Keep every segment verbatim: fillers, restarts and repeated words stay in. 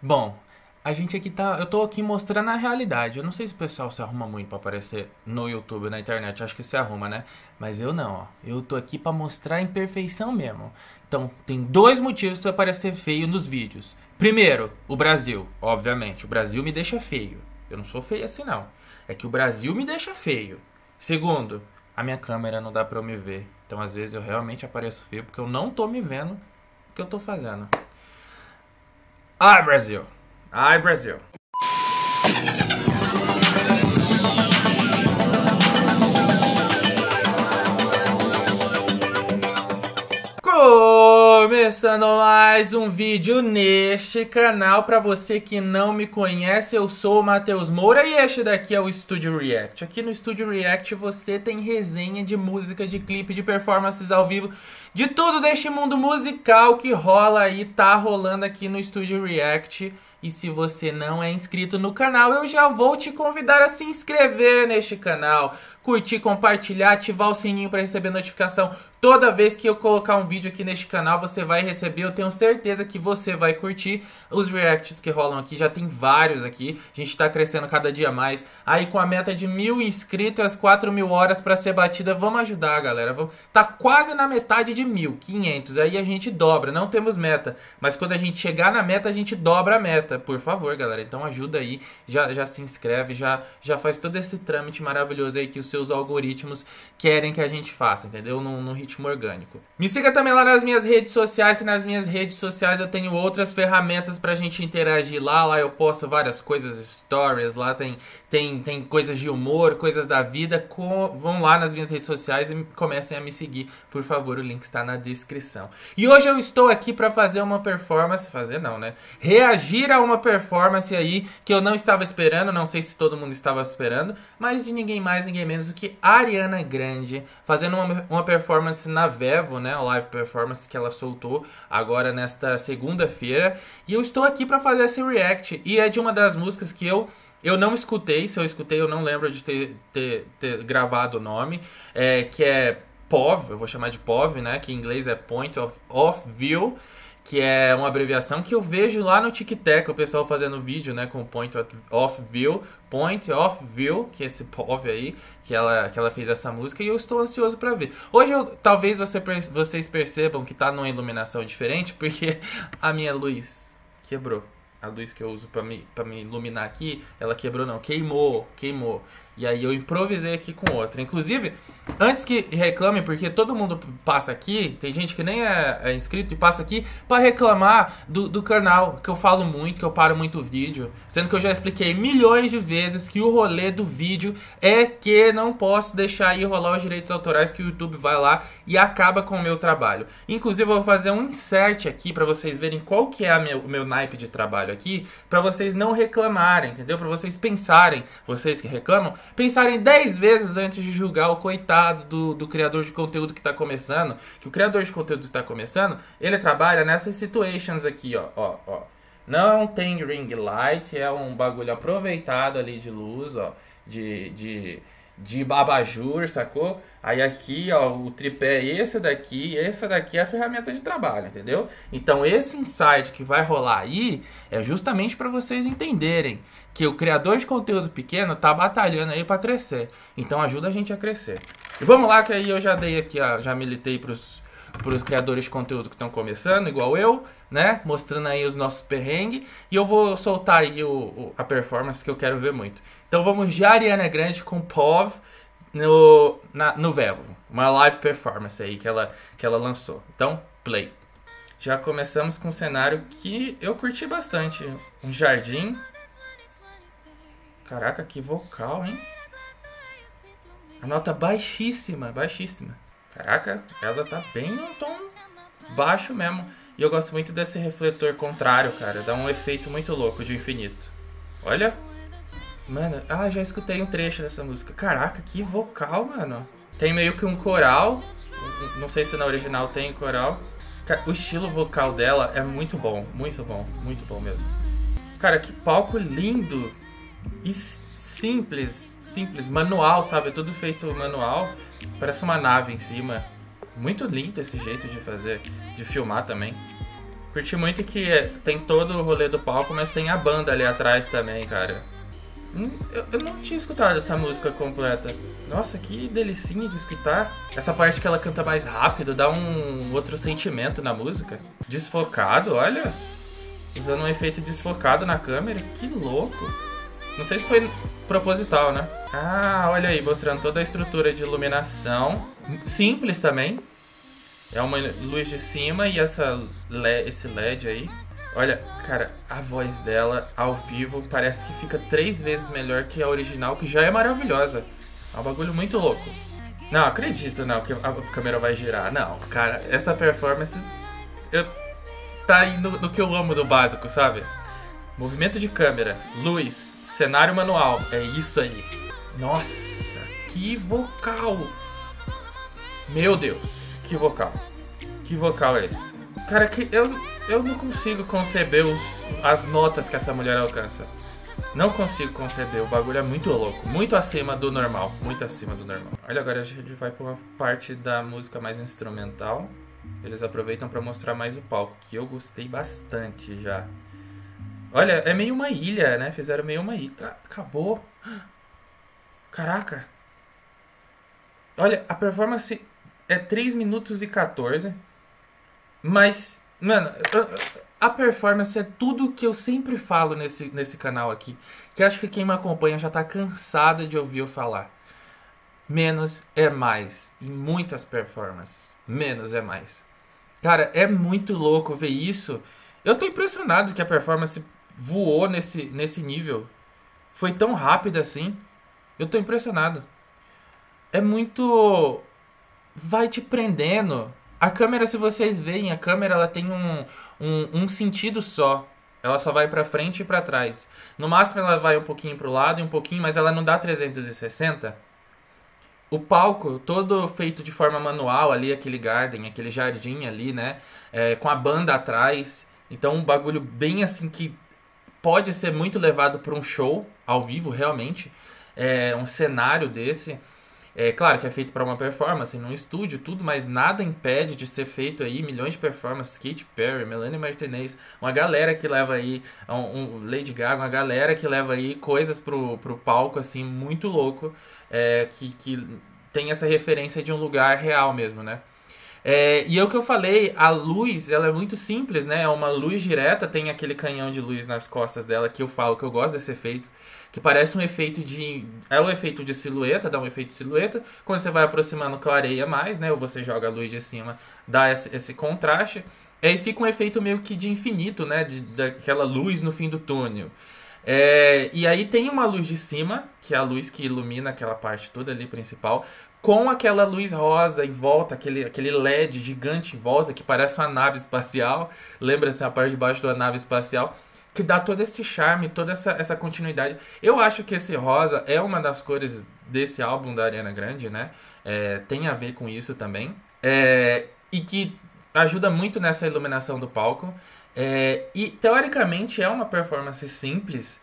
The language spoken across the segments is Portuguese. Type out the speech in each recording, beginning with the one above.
Bom, a gente aqui tá. Eu tô aqui mostrando a realidade. Eu não sei se o pessoal se arruma muito pra aparecer no YouTube, na internet. Acho que se arruma, né? Mas eu não, ó. Eu tô aqui pra mostrar a imperfeição mesmo. Então, tem dois motivos pra parecer feio nos vídeos. Primeiro, o Brasil. Obviamente, o Brasil me deixa feio. Eu não sou feio assim, não. É que o Brasil me deixa feio. Segundo, a minha câmera não dá pra eu me ver. Então, às vezes, eu realmente apareço feio porque eu não tô me vendo o que eu tô fazendo. Ai, Brasil! Ai, Brasil! Começando mais um vídeo neste canal. Para você que não me conhece, eu sou o Matheus Moura e este daqui é o Studio React. Aqui no Studio React você tem resenha de música, de clipe, de performances ao vivo, de tudo deste mundo musical que rola aí, tá rolando aqui no Studio React. E se você não é inscrito no canal, eu já vou te convidar a se inscrever neste canal, curtir, compartilhar, ativar o sininho para receber notificação. Toda vez que eu colocar um vídeo aqui neste canal, você vai receber. Eu tenho certeza que você vai curtir os reacts que rolam aqui. Já tem vários aqui. A gente tá crescendo cada dia mais. Aí com a meta de mil inscritos, as quatro mil horas para ser batida. Vamos ajudar, galera. Vamos... Tá quase na metade de mil, quinhentos. Aí a gente dobra. Não temos meta. Mas quando a gente chegar na meta, a gente dobra a meta. Por favor, galera. Então ajuda aí. Já, já se inscreve. Já, já faz todo esse trâmite maravilhoso aí que os seus algoritmos querem que a gente faça, entendeu? No, no ritmo orgânico. Me siga também lá nas minhas redes sociais, que nas minhas redes sociais eu tenho outras ferramentas pra gente interagir lá. Lá eu posto várias coisas, stories, lá tem, tem, tem coisas de humor, coisas da vida. Com... Vão lá nas minhas redes sociais e comecem a me seguir, por favor, o link está na descrição. E hoje eu estou aqui pra fazer uma performance, fazer não, né? Reagir a uma performance aí que eu não estava esperando, não sei se todo mundo estava esperando, mas de ninguém mais, ninguém menos do que Ariana Grande, fazendo uma, uma performance na Vevo, né, a live performance que ela soltou agora nesta segunda-feira, e eu estou aqui para fazer esse react, e é de uma das músicas que eu eu não escutei, se eu escutei eu não lembro de ter, ter, ter gravado o nome, é, que é P O V, eu vou chamar de P O V, né, que em inglês é Point of, of View, que é uma abreviação que eu vejo lá no TikTok, o pessoal fazendo vídeo, né, com Point of View, Point of View, que é esse P O V aí, que ela, que ela fez essa música, e eu estou ansioso pra ver. Hoje, eu, talvez você, vocês percebam que tá numa iluminação diferente, porque a minha luz quebrou. A luz que eu uso pra me, pra me iluminar aqui, ela quebrou não, queimou, queimou. E aí eu improvisei aqui com outra. Inclusive, antes que reclamem, porque todo mundo passa aqui, tem gente que nem é, é inscrito e passa aqui pra reclamar do, do canal, que eu falo muito, que eu paro muito o vídeo, sendo que eu já expliquei milhões de vezes que o rolê do vídeo é que não posso deixar aí rolar os direitos autorais, que o YouTube vai lá e acaba com o meu trabalho. Inclusive eu vou fazer um insert aqui pra vocês verem qual que é a meu, o meu naipe de trabalho aqui, pra vocês não reclamarem, entendeu? Pra vocês pensarem, vocês que reclamam, pensarem dez vezes antes de julgar o coitado do, do criador de conteúdo que está começando. Que o criador de conteúdo que está começando, ele trabalha nessas situations aqui, ó, ó, ó. Não tem ring light, é um bagulho aproveitado ali de luz, ó, de, de, de abajur, sacou? Aí aqui, ó, o tripé é esse daqui, essa daqui é a ferramenta de trabalho, entendeu? Então esse insight que vai rolar aí é justamente para vocês entenderem que o criador de conteúdo pequeno tá batalhando aí para crescer. Então ajuda a gente a crescer. E vamos lá, que aí eu já dei aqui, ó, já militei pros, pros criadores de conteúdo que estão começando, igual eu, né? Mostrando aí os nossos perrengues. E eu vou soltar aí o, o, a performance que eu quero ver muito. Então vamos de Ariana Grande com P O V no, na, no Vevo. Uma live performance aí que ela, que ela lançou. Então, play. Já começamos com um cenário que eu curti bastante. Um jardim. Caraca, que vocal, hein? A nota baixíssima, baixíssima. Caraca, ela tá bem no tom baixo mesmo. E eu gosto muito desse refletor contrário, cara. Dá um efeito muito louco de infinito. Olha. Mano, ah, já escutei um trecho dessa música. Caraca, que vocal, mano. Tem meio que um coral. Não sei se na original tem coral. O estilo vocal dela é muito bom, muito bom, muito bom mesmo. Cara, que palco lindo. E simples, simples, manual, sabe? Tudo feito manual. Parece uma nave em cima. Muito lindo esse jeito de fazer, de filmar também. Curti muito que tem todo o rolê do palco, mas tem a banda ali atrás também, cara. Eu, eu não tinha escutado essa música completa. Nossa, que delicinha de escutar. Essa parte que ela canta mais rápido dá um outro sentimento na música. Desfocado, olha. Usando um efeito desfocado na câmera. Que louco. Não sei se foi proposital, né? Ah, olha aí, mostrando toda a estrutura de iluminação. Simples também. É uma luz de cima e essa L E D, esse L E D aí. Olha, cara, a voz dela ao vivo parece que fica três vezes melhor que a original, que já é maravilhosa. É um bagulho muito louco. Não, acredito não que a câmera vai girar. Não, cara, essa performance eu, tá aí no, no que eu amo do básico, sabe? Movimento de câmera, luz, cenário manual, é isso aí. Nossa, que vocal! Meu Deus, que vocal. Que vocal é esse? Cara, que eu, eu não consigo conceber os, as notas que essa mulher alcança. Não consigo conceber, o bagulho é muito louco. Muito acima do normal, muito acima do normal. Olha, agora a gente vai pra uma parte da música mais instrumental. Eles aproveitam pra mostrar mais o palco, que eu gostei bastante já. Olha, é meio uma ilha, né? Fizeram meio uma ilha. Acabou. Caraca. Olha, a performance é três minutos e quatorze. Mas, mano, a performance é tudo que eu sempre falo nesse, nesse canal aqui. Que acho que quem me acompanha já tá cansado de ouvir eu falar. Menos é mais. Em muitas performances. Menos é mais. Cara, é muito louco ver isso. Eu tô impressionado que a performance voou nesse, nesse nível. Foi tão rápida assim. Eu tô impressionado. É muito... Vai te prendendo. A câmera, se vocês veem, a câmera ela tem um, um, um sentido só. Ela só vai pra frente e pra trás. No máximo ela vai um pouquinho pro lado e um pouquinho, mas ela não dá trezentos e sessenta. O palco, todo feito de forma manual ali, aquele garden, aquele jardim ali, né? É, com a banda atrás. Então um bagulho bem assim que pode ser muito levado pra um show ao vivo, realmente. É, um cenário desse... É claro que é feito para uma performance, num estúdio, tudo, mas nada impede de ser feito aí milhões de performances. Katy Perry, Melanie Martinez, uma galera que leva aí, um, um Lady Gaga, uma galera que leva aí coisas pro, pro palco, assim, muito louco, é, que, que tem essa referência de um lugar real mesmo, né? É, e é o que eu falei, a luz, ela é muito simples, né? É uma luz direta, tem aquele canhão de luz nas costas dela, que eu falo que eu gosto desse efeito, que parece um efeito de... É um efeito de silhueta, dá um efeito de silhueta. Quando você vai aproximando, clareia mais, né? Ou você joga a luz de cima, dá esse, esse contraste. E aí fica um efeito meio que de infinito, né? De, daquela luz no fim do túnel. É, e aí tem uma luz de cima, que é a luz que ilumina aquela parte toda ali principal, com aquela luz rosa em volta, aquele, aquele L E D gigante em volta, que parece uma nave espacial. Lembra-se a parte de baixo da nave espacial? Que dá todo esse charme, toda essa, essa continuidade. Eu acho que esse rosa é uma das cores desse álbum da Ariana Grande, né? É, tem a ver com isso também. É, e que ajuda muito nessa iluminação do palco. É, e, teoricamente, é uma performance simples,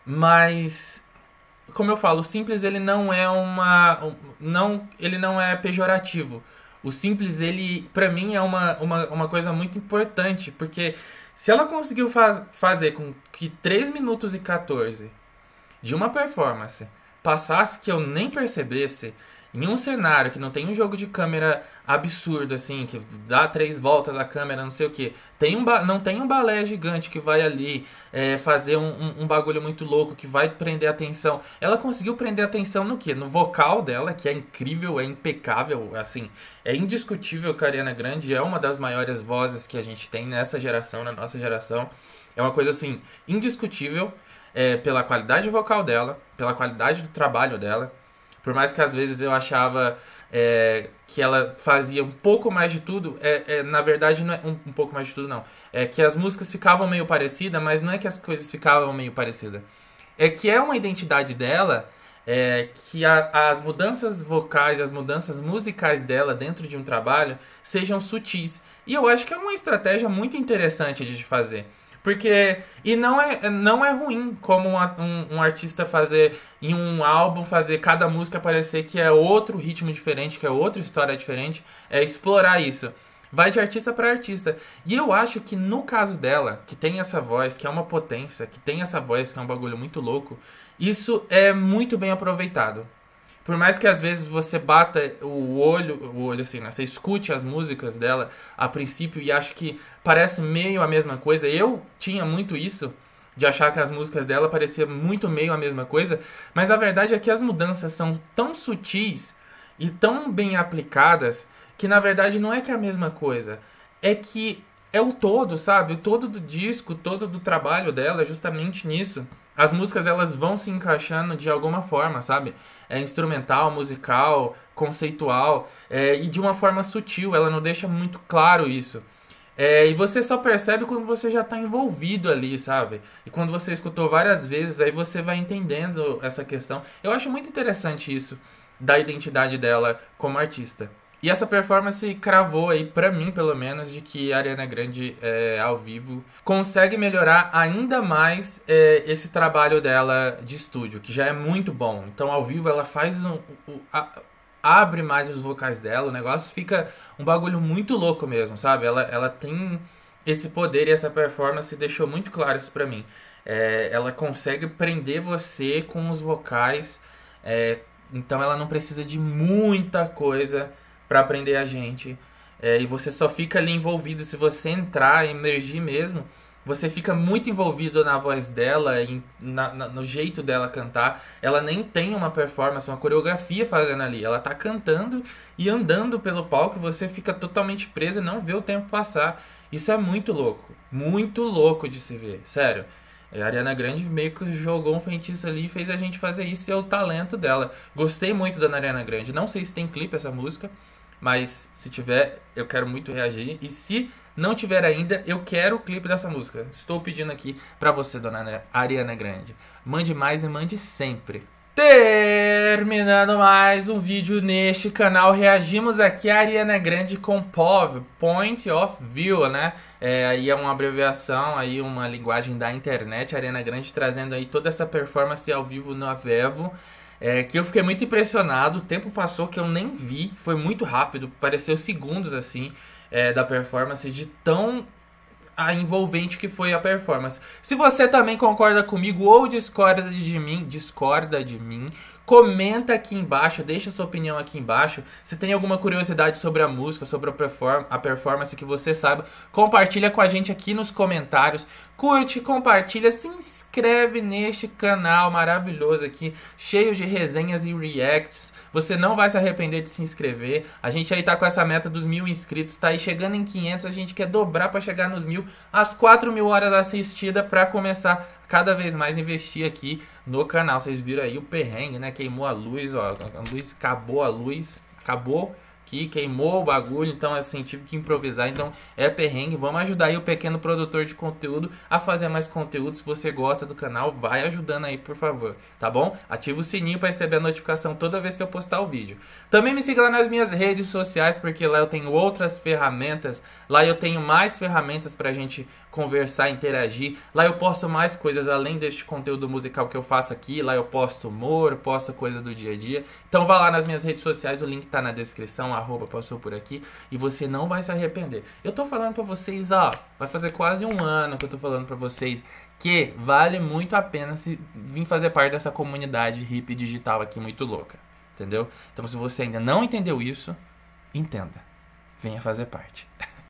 mas... Como eu falo, o simples ele não é uma... Não, ele não é pejorativo. O simples, ele, pra mim, é uma, uma, uma coisa muito importante, porque... Se ela conseguiu faz, fazer com que três minutos e quatorze de uma performance passasse que eu nem percebesse, em um cenário que não tem um jogo de câmera absurdo, assim, que dá três voltas a câmera, não sei o que, tem um não tem um balé gigante que vai ali é, fazer um, um, um bagulho muito louco, que vai prender a atenção. Ela conseguiu prender a atenção no quê? No vocal dela, que é incrível, é impecável, assim, é indiscutível que a Ariana Grande é uma das maiores vozes que a gente tem nessa geração, na nossa geração. É uma coisa, assim, indiscutível, é, pela qualidade vocal dela, pela qualidade do trabalho dela. Por mais que às vezes eu achava é, que ela fazia um pouco mais de tudo, é, é, na verdade não é um, um pouco mais de tudo não. É que as músicas ficavam meio parecidas, mas não é que as coisas ficavam meio parecidas. É que é uma identidade dela, é, que a, as mudanças vocais, as mudanças musicais dela dentro de um trabalho sejam sutis. E eu acho que é uma estratégia muito interessante de fazer. Porque, e não é, não é ruim como uma, um, um artista fazer, em um álbum, fazer cada música parecer que é outro ritmo diferente, que é outra história diferente, é explorar isso. Vai de artista para artista. E eu acho que no caso dela, que tem essa voz, que é uma potência, que tem essa voz, que é um bagulho muito louco, isso é muito bem aproveitado. Por mais que às vezes você bata o olho, o olho assim, né? Você escute as músicas dela a princípio e acha que parece meio a mesma coisa. Eu tinha muito isso, de achar que as músicas dela pareciam muito meio a mesma coisa. Mas a verdade é que as mudanças são tão sutis e tão bem aplicadas que na verdade não é que é a mesma coisa. É que é o todo, sabe? O todo do disco, o todo do trabalho dela é justamente nisso. As músicas, elas vão se encaixando de alguma forma, sabe? É instrumental, musical, conceitual, é, e de uma forma sutil, ela não deixa muito claro isso. É, e você só percebe quando você já está envolvido ali, sabe? E quando você escutou várias vezes, aí você vai entendendo essa questão. Eu acho muito interessante isso, da identidade dela como artista. E essa performance cravou aí, pra mim pelo menos, de que a Ariana Grande, é, ao vivo, consegue melhorar ainda mais é, esse trabalho dela de estúdio, que já é muito bom. Então ao vivo ela faz um, um, a, abre mais os vocais dela, o negócio fica um bagulho muito louco mesmo, sabe? Ela, ela tem esse poder e essa performance deixou muito claro isso pra mim. É, ela consegue prender você com os vocais, é, então ela não precisa de muita coisa pra prender a gente, é, e você só fica ali envolvido. Se você entrar, emergir mesmo, você fica muito envolvido na voz dela, em, na, na, no jeito dela cantar. Ela nem tem uma performance, uma coreografia fazendo ali, ela tá cantando e andando pelo palco e você fica totalmente preso e não vê o tempo passar. Isso é muito louco, muito louco de se ver, sério. A Ariana Grande meio que jogou um feitiço ali e fez a gente fazer isso, e é o talento dela. Gostei muito da Ariana Grande, não sei se tem clipe essa música, mas se tiver, eu quero muito reagir. E se não tiver ainda, eu quero o clipe dessa música. Estou pedindo aqui pra você, dona Ariana Grande. Mande mais e mande sempre. Terminando mais um vídeo neste canal, reagimos aqui a Ariana Grande com P O V, Point of View, né? É, aí é uma abreviação, aí uma linguagem da internet. A Ariana Grande trazendo aí toda essa performance ao vivo no Avevo. É, que eu fiquei muito impressionado, o tempo passou que eu nem vi, foi muito rápido, pareceu segundos assim, é, da performance, de tão a envolvente que foi a performance. Se você também concorda comigo ou discorda de mim, discorda de mim, comenta aqui embaixo, deixa sua opinião aqui embaixo. Se tem alguma curiosidade sobre a música, sobre a, perform a performance que você saiba, compartilha com a gente aqui nos comentários. Curte, compartilha, se inscreve neste canal maravilhoso aqui, cheio de resenhas e reacts. Você não vai se arrepender de se inscrever. A gente aí tá com essa meta dos mil inscritos, tá aí chegando em quinhentos, a gente quer dobrar pra chegar nos mil, as quatro mil horas assistidas pra começar cada vez mais a investir aqui no canal. Vocês viram aí o perrengue, né? Queimou a luz, ó, a luz, acabou a luz, acabou que queimou o bagulho, então assim, tive que improvisar, então é perrengue. Vamos ajudar aí o pequeno produtor de conteúdo a fazer mais conteúdo. Se você gosta do canal, vai ajudando aí, por favor, tá bom? Ativa o sininho para receber a notificação toda vez que eu postar o vídeo. Também me siga lá nas minhas redes sociais, porque lá eu tenho outras ferramentas, lá eu tenho mais ferramentas pra gente conversar, interagir. Lá eu posto mais coisas além deste conteúdo musical que eu faço aqui. Lá eu posto humor, posto coisa do dia a dia. Então vá lá nas minhas redes sociais, o link tá na descrição, arroba passou por aqui, e você não vai se arrepender. Eu tô falando pra vocês, ó, vai fazer quase um ano que eu tô falando pra vocês que vale muito a pena se vir fazer parte dessa comunidade hippie digital aqui muito louca, entendeu? Então se você ainda não entendeu isso, entenda. Venha fazer parte.